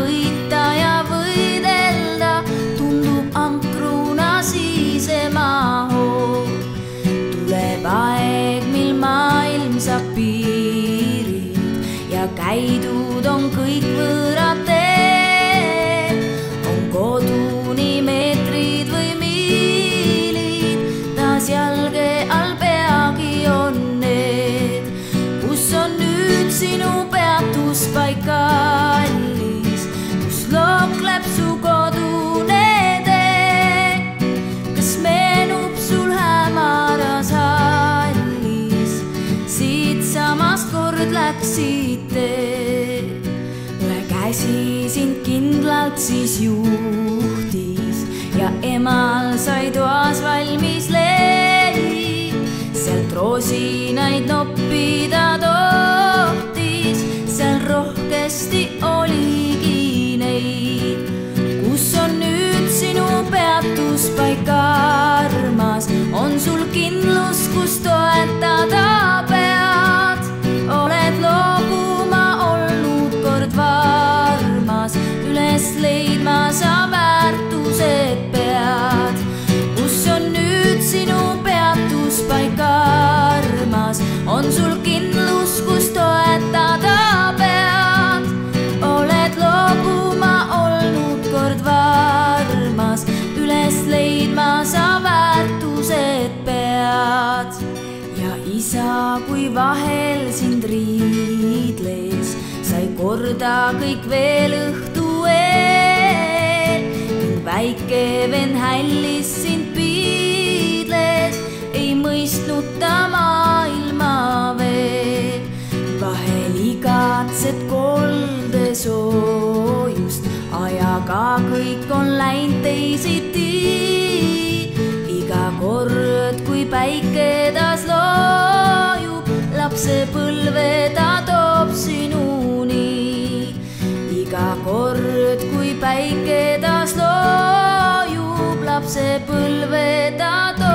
võita ja võidelda, tundub ankruna siisema hoog. Tuleb aeg, mil maailm saab piirid ja käidud on kõik võõrad teed. On koduni meetrid või miilid, taas jalge all peagi on need. Kus on nüüd sinu peatuspaik kallis, kus lookleb su kodune tee? Kas meenub sul hämaras hallis, siit samast kord läksid tee? Ühe käsi sind kindlalt siis juhtis ja emal sai toas valmis leib. Sealt roosinaid noppida tohtis, seal rohkesti oligi neid. Kus on nüüd sinu peatuspaik armas, on sul kindlus, kus toetada pead? Oled loobuma olnud kord varmas, üles leidma sa väärtused pead. Kus on nüüd sinu peatuspaik armas, on sul kindlus, kus toetada pead? Oled loobuma olnud kord varmas, üles leidma sa väärtused pead. Ja isa, kui vahel sind riidles, sai korda kõik veel õhtu eel. Ning väike vend hällis sind piidles, ei mõistnud ta maailma veel. Vahel igatsed kolde soojust, ajaga kõik on läinud teisiti. Iga kord, kui päike taas loojub, lapsepõlve ta toob sinuni. Iga kord, kui päike taas loojub, lapsepõlve ta toob